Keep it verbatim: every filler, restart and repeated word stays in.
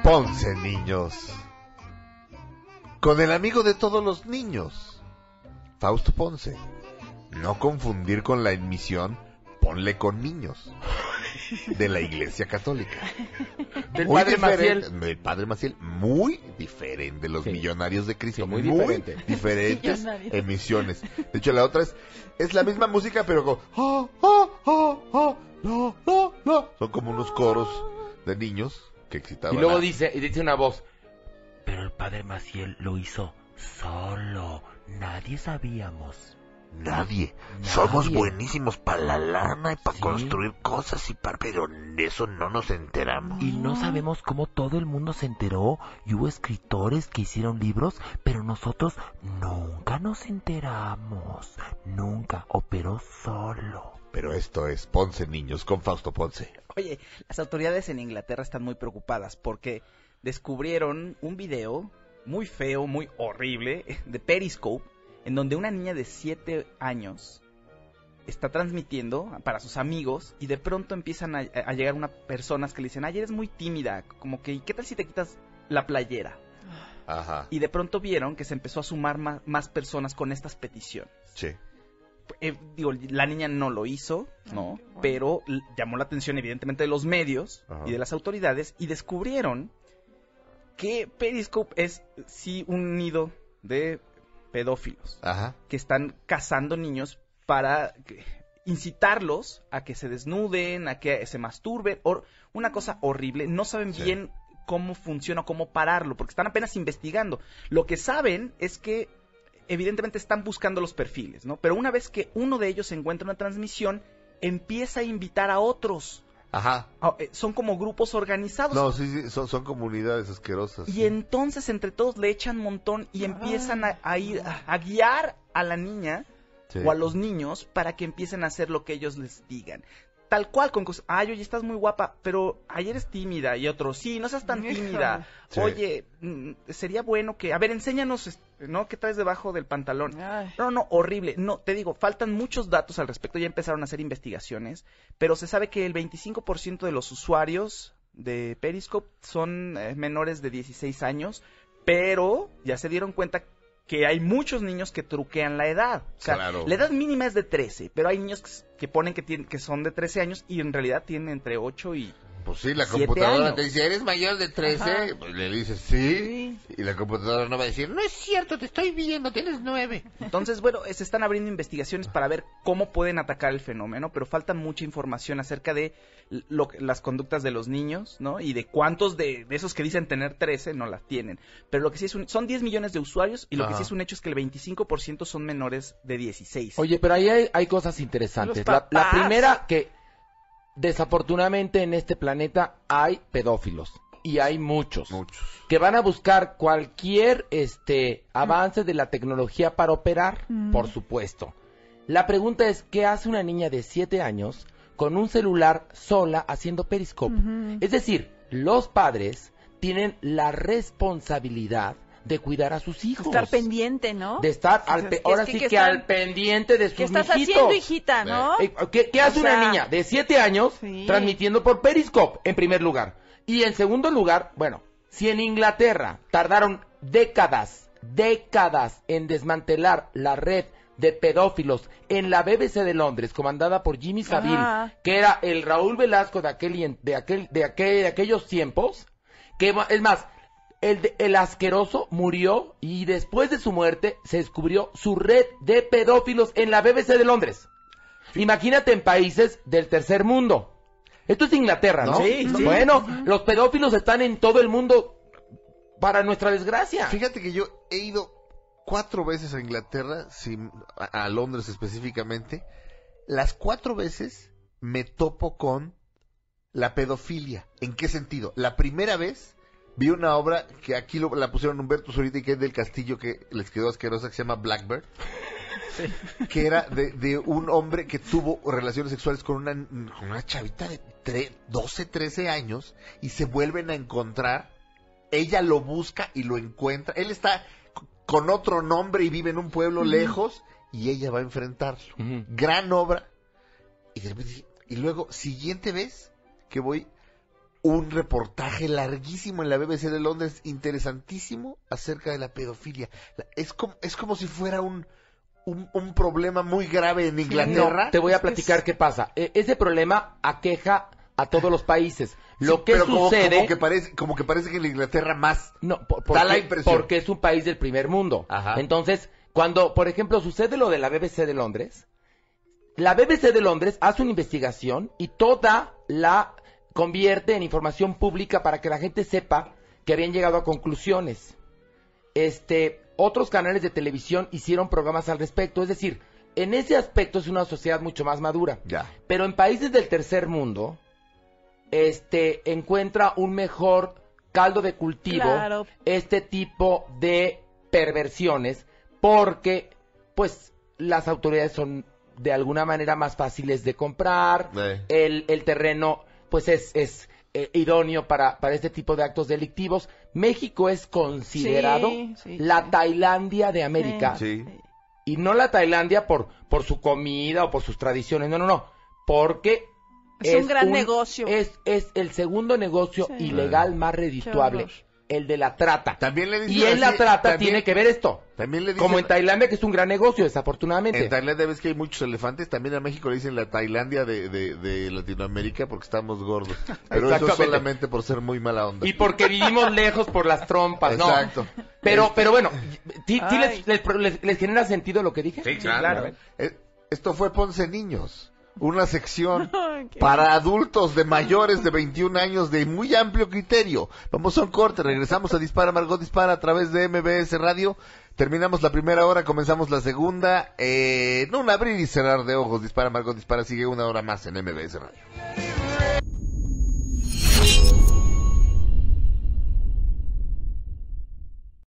Ponce, niños. Con el amigo de todos los niños, Fausto Ponce. No confundir con la emisión Ponle con niños de la Iglesia Católica. Del Muy Padre diferente, Maciel. del Padre Maciel, muy diferente de los Sí. Millonarios de Cristo. Sí, muy muy diferente. diferentes Millonarios. emisiones. De hecho, la otra es, es la misma música, pero con... ah, ah, ah, ah, no, no, no. Son como unos coros de niños que excitaban. Y luego a- dice, y dice una voz, pero el Padre Maciel lo hizo solo, nadie sabíamos. Nadie. Nadie. Somos buenísimos para la lana y para Sí. construir cosas y para... Pero de eso no nos enteramos. Y no sabemos cómo todo el mundo se enteró, y hubo escritores que hicieron libros, pero nosotros nunca nos enteramos, nunca, operó solo. Pero esto es Ponce, niños, con Fausto Ponce. Oye, las autoridades en Inglaterra están muy preocupadas porque descubrieron un video muy feo, muy horrible, de Periscope, en donde una niña de siete años está transmitiendo para sus amigos y de pronto empiezan a, a llegar unas personas que le dicen, ay, eres muy tímida, como que, ¿qué tal si te quitas la playera? Ajá. Y de pronto vieron que se empezó a sumar más, más personas con estas peticiones. Sí. Eh, digo, la niña no lo hizo, ¿no? Pero l- llamó la atención evidentemente de los medios Ajá. y de las autoridades y descubrieron que Periscope es sí un nido de pedófilos Ajá. que están cazando niños para que- incitarlos a que se desnuden, a que se masturben, or- una cosa horrible. No saben Sí. bien cómo funciona, cómo pararlo, porque están apenas investigando. Lo que saben es que evidentemente están buscando los perfiles, ¿no? Pero una vez que uno de ellos encuentra una transmisión, empieza a invitar a otros. Ajá. Ah, eh, Son como grupos organizados. No, sí, sí, son, son comunidades asquerosas. Y sí. entonces entre todos le echan montón y empiezan a, a ir a, a guiar a la niña Sí. o a los niños para que empiecen a hacer lo que ellos les digan. Tal cual, con cosas, ay, oye, estás muy guapa, pero ayer eres tímida, y otro, sí, no seas tan Híjole. tímida. Sí. Oye, mm, sería bueno que, a ver, enséñanos, este, ¿no? ¿Qué traes debajo del pantalón? Ay. No, no, horrible. No, te digo, faltan muchos datos al respecto. Ya empezaron a hacer investigaciones, pero se sabe que el veinticinco por ciento de los usuarios de Periscope son eh, menores de dieciséis años, pero ya se dieron cuenta que hay muchos niños que truquean la edad. O sea, Claro. la edad mínima es de trece, pero hay niños que, s- que ponen que, tienen, que son de trece años y en realidad tienen entre ocho y... Pues sí, la Siete computadora años. te dice, ¿eres mayor de trece? Ajá. Pues le dices, sí. Sí. Y la computadora no va a decir, no es cierto, te estoy viendo, tienes nueve. Entonces, bueno, se están abriendo investigaciones para ver cómo pueden atacar el fenómeno, pero falta mucha información acerca de lo, que- las conductas de los niños, ¿no? Y de cuántos de, de esos que dicen tener trece no las tienen. Pero lo que sí es un, son diez millones de usuarios y lo que Ajá. sí es un hecho es que el veinticinco por ciento son menores de dieciséis. Oye, pero ahí hay, hay cosas interesantes. Los La, la papás. primera, que desafortunadamente en este planeta hay pedófilos. Y hay muchos. Muchos. Que van a buscar cualquier este avance de la tecnología para operar, Mm. por supuesto. La pregunta es, ¿qué hace una niña de siete años con un celular sola haciendo Periscope? Ujú. Es decir, los padres tienen la responsabilidad de cuidar a sus hijos. Estar pendiente, ¿no? De estar al pe- Es que- ahora es que- sí que que, están- al pendiente de sus ¿Qué estás mijitos. haciendo, hijita, no? Eh, ¿Qué, qué hace O una sea, niña de siete años sí. transmitiendo por Periscope, en primer lugar? Y en segundo lugar, bueno, si en Inglaterra tardaron décadas, décadas en desmantelar la red de pedófilos en la B B C de Londres, comandada por Jimmy Savile, Ajá. que era el Raúl Velasco de aquel, y en- de aquel, de aquel, de aquellos tiempos, que ma- es más, el, de- el asqueroso murió y después de su muerte se descubrió su red de pedófilos en la B B C de Londres. Imagínate en países del tercer mundo. Esto es Inglaterra, ¿no? Sí, sí. Bueno, los pedófilos están en todo el mundo para nuestra desgracia. Fíjate que yo he ido cuatro veces a Inglaterra, sin- a, a Londres específicamente. Las cuatro veces me topo con la pedofilia. ¿En qué sentido? La primera vez vi una obra que aquí lo- la pusieron Humberto Zurita y que es del Castillo, que les quedó asquerosa, que se llama Blackbird. Que era de, de un hombre que tuvo relaciones sexuales con una, con una chavita de tre- doce, trece años y se vuelven a encontrar. Ella lo busca y lo encuentra. Él está c- con otro nombre y vive en un pueblo lejos y ella va a enfrentarlo. Ujú. Gran obra. Y, de repente dije- y luego, siguiente vez que voy, un reportaje larguísimo en la B B C de Londres, interesantísimo, acerca de la pedofilia. Es como, es como si fuera un, un, un problema muy grave en Inglaterra. No, te voy a platicar qué pasa. E- ese problema aqueja a todos los países. Lo Sí, que pero como, sucede... como que parece, como que parece que en Inglaterra más. No, por- da la porque, impresión. porque es un país del primer mundo. Ajá. Entonces, cuando, por ejemplo, sucede lo de la B B C de Londres, la B B C de Londres hace una investigación y toda la convierte en información pública para que la gente sepa que habían llegado a conclusiones. Este, otros canales de televisión hicieron programas al respecto, es decir, en ese aspecto es una sociedad mucho más madura. Ya. Pero en países del tercer mundo, este, encuentra un mejor caldo de cultivo Claro. este tipo de perversiones, porque, pues, las autoridades son de alguna manera más fáciles de comprar, Eh. el, el terreno, pues, es, es eh, idóneo para, para este tipo de actos delictivos. México es considerado Sí, sí, la sí. Tailandia de América. Sí. Y no la Tailandia por, por su comida o por sus tradiciones, no, no, no, porque Es un gran negocio. Es, es el segundo negocio Sí. ilegal más redituable, horror. el de la trata. También le dicen y en la así, trata también- tiene que ver esto. También le dicen, Como en Tailandia, que es un gran negocio, desafortunadamente. en Tailandia ves que hay muchos elefantes, también a México le dicen la Tailandia de, de, de Latinoamérica porque estamos gordos. Pero eso Exactamente. solamente por ser muy mala onda. Y porque vivimos lejos por las trompas, ¿no? Exacto. Pero, Este- pero bueno, ¿sí, sí Ay. les, les, les- les genera sentido lo que dije? Sí, claro. claro. Eh, Esto fue Ponce Niños, una sección Ay, qué- para adultos de mayores de veintiún años de muy amplio criterio. Vamos a un corte, regresamos a Dispara Margot Dispara a través de M B S Radio. Terminamos la primera hora, comenzamos la segunda. Eh, no un abrir y cerrar de ojos. Dispara Margot Dispara sigue una hora más en M B S Radio.